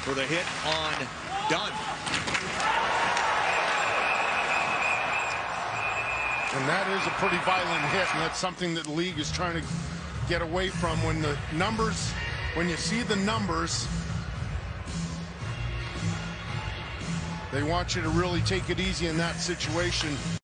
for the hit on Dunn. And that is a pretty violent hit, and that's something that the league is trying to get away from. When the numbers, when you see the numbers, they want you to really take it easy in that situation.